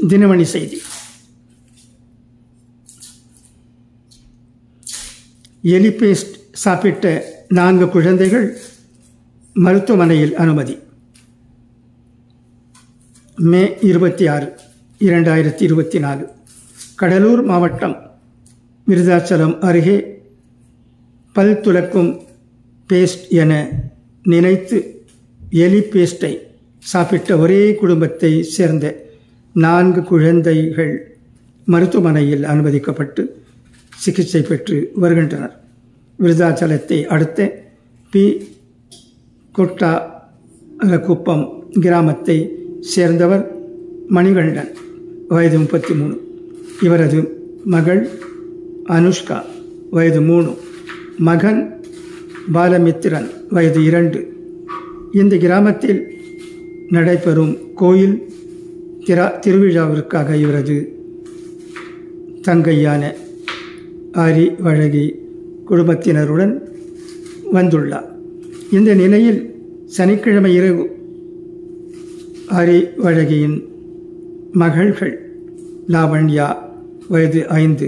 தினமணி செய்தி. எலி பேஸ்ட் சாப்பிட்ட 4 குழந்தைகள் மருத்துவமனையில் அனுமதி. மே 26, 2024 கடலூர் மாவட்டம் விருதாச்சலம் அருகே பல் துலக்கும் பேஸ்ட் என நினைத்து எலி பேஸ்டை சாப்பிட்ட ஒரே குடும்பத்தை சேர்ந்த 4 குழந்தைகள் மருத்துவமனையில் அனுமதிக்கப்பட்டு சிகிச்சை பெற்று வருகின்றனர். விருதாச்சலத்தை அடுத்த பி. கொட்டாலக்குப்பம் கிராமத்தை சேர்ந்தவர் மணிகண்டன், வயது 33. இவரது மகள் அனுஷ்கா, வயது 3. மகன் பாலமித்திரன், வயது 2. இந்த கிராமத்தில் நடைபெறும் கோயில் திருவிழாவிற்காக இவரது தங்கையான அறிவழகி குடும்பத்தினருடன் வந்துள்ளார். இந்த நிலையில் சனிக்கிழமை இரவு அறிவழகியின் மகள்கள் லாவண்யா, வயது 5,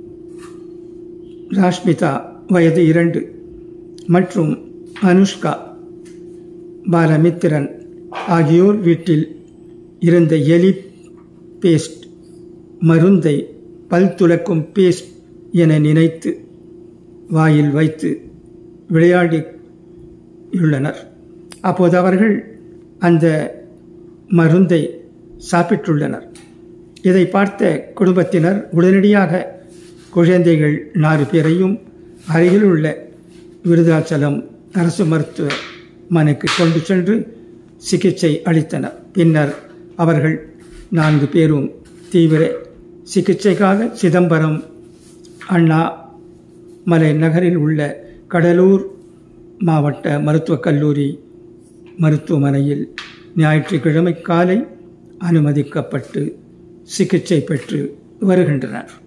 ராஷ்மிதா, வயது 2 மற்றும் அனுஷ்கா பாலமித்திரன் ஆகியோர் வீட்டில் இருந்த எலி பேஸ்ட் மருந்தை பல் துலக்கும் பேஸ்ட் என நினைத்து வாயில் வைத்து விளையாடியுள்ளனர். அப்போது அவர்கள் அந்த மருந்தை சாப்பிட்டுள்ளனர். இதை பார்த்த குடும்பத்தினர் உடனடியாக குழந்தைகள் 4 பேரையும் அருகில் உள்ள விருதாச்சலம் அரசு மருத்துவமனைக்கு கொண்டு சென்று சிகிச்சை அளித்தனர். பின்னர் அவர்கள் 4 பேரும் தீவிர சிகிச்சைக்காக சிதம்பரம் அண்ணாமலை நகரில் உள்ள கடலூர் மாவட்ட மருத்துவக் கல்லூரி மருத்துவமனையில் ஞாயிற்றுக்கிழமை காலை அனுமதிக்கப்பட்டு சிகிச்சை பெற்று வருகின்றனர்.